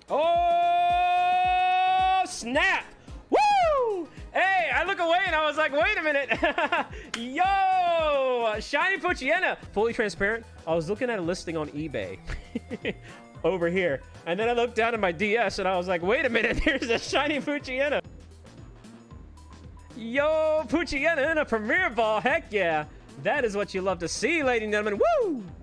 Oh, snap. Woo! Hey, I look away and I was like, wait a minute. Yo, shiny Poochyena. Fully transparent. I was looking at a listing on eBay over here. And then I looked down at my DS and I was like, wait a minute. There's a shiny Poochyena. Yo, Poochyena in a Premier Ball. Heck yeah. That is what you love to see, ladies and gentlemen. Woo!